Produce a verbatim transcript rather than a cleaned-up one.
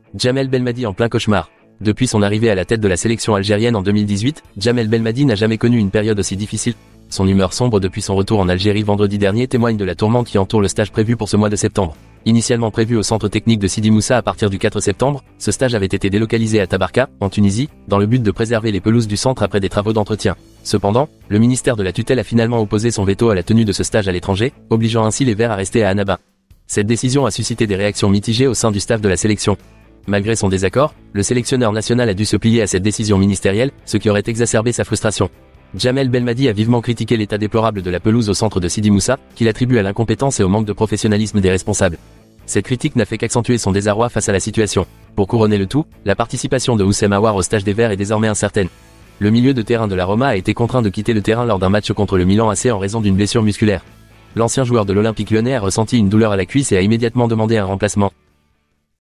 Djamel Belmadi en plein cauchemar. Depuis son arrivée à la tête de la sélection algérienne en deux mille dix-huit, Djamel Belmadi n'a jamais connu une période aussi difficile. Son humeur sombre depuis son retour en Algérie vendredi dernier témoigne de la tourmente qui entoure le stage prévu pour ce mois de septembre. Initialement prévu au centre technique de Sidi Moussa à partir du quatre septembre, ce stage avait été délocalisé à Tabarka, en Tunisie, dans le but de préserver les pelouses du centre après des travaux d'entretien. Cependant, le ministère de la tutelle a finalement opposé son veto à la tenue de ce stage à l'étranger, obligeant ainsi les Verts à rester à Annaba. Cette décision a suscité des réactions mitigées au sein du staff de la sélection. Malgré son désaccord, le sélectionneur national a dû se plier à cette décision ministérielle, ce qui aurait exacerbé sa frustration. Djamel Belmadi a vivement critiqué l'état déplorable de la pelouse au centre de Sidi Moussa, qu'il attribue à l'incompétence et au manque de professionnalisme des responsables. Cette critique n'a fait qu'accentuer son désarroi face à la situation. Pour couronner le tout, la participation de Houssem Aouar au stage des Verts est désormais incertaine. Le milieu de terrain de la Roma a été contraint de quitter le terrain lors d'un match contre le Milan A C en raison d'une blessure musculaire. L'ancien joueur de l'Olympique Lyonnais a ressenti une douleur à la cuisse et a immédiatement demandé un remplacement.